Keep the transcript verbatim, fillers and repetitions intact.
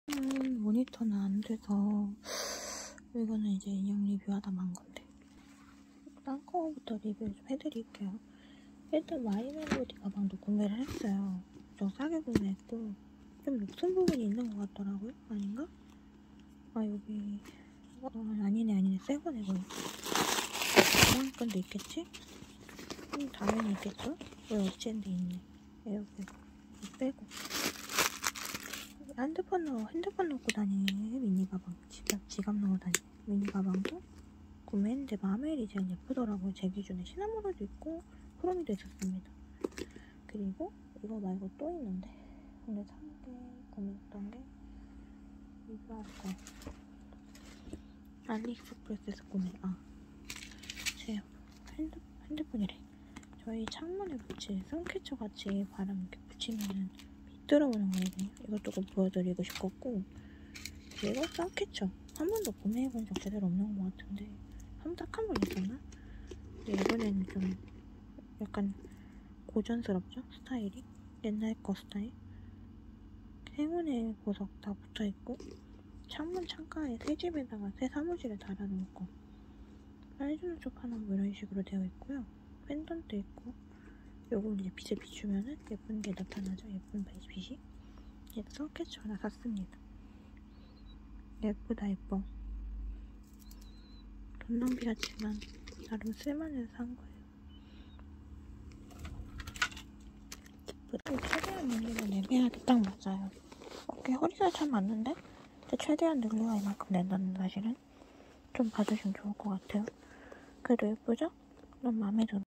음, 모니터는 안 돼서 이거는 이제 인형 리뷰하다 만 건데 딴 거부터 리뷰 좀 해드릴게요. 일단 마이멜로디 가방도 구매를 했어요. 좀 싸게 구매했고 좀 높은 부분이 있는 것 같더라고요. 아닌가? 아 여기 어, 아니네 아니네 새거네 거의. 보안권도 있겠지? 음, 당연히 있겠죠? 왜 어찌인데 있네. 에어백 빼고 핸드폰 넣어 핸드폰 넣고 다니는 미니 가방, 지갑 지갑 넣어 다니는 미니 가방도 구매했는데 마멜이 제일 예쁘더라고요. 제 기준에 시나모로도 있고 크롬이도 있었습니다. 그리고 이거 말고 또 있는데 근데 산 게 구매했던 게 리뷰할 거 알리익스프레스에서 구매. 아 제 핸드 핸드폰이래. 저희 창문에 붙일 선캐쳐 같이 바람 이렇게 붙이면은 들어오는 거거든요. 이것도 꼭 보여드리고 싶었고 이거 선캐쳐 한 번도 구매해본 적 제대로 없는 것 같은데 한 딱 한 번 있었나? 근데 이번에는 좀 약간 고전스럽죠? 스타일이? 옛날 거 스타일? 행운의 보석 다 붙어있고 창문 창가에 새 집에다가 새 사무실을 달아놓을 거 사이즈는 쪽 하나 뭐 이런 식으로 되어 있고요. 펜던트 있고 요걸 이제 빛을 비추면은 예쁜 게 나타나죠. 예쁜 빛이. 그래서 선캐쳐 하나 샀습니다. 예쁘다 예뻐. 돈 낭비 같지만 나름 쓸만해서 산 거예요. 예쁘다. 최대한 늘리면 내려야 돼. 딱 맞아요. 어깨 허리가 참 맞는데? 근데 최대한 늘려야 이만큼 낸다는 사실은 좀 봐주시면 좋을 것 같아요. 그래도 예쁘죠? 너무 마음에 들어.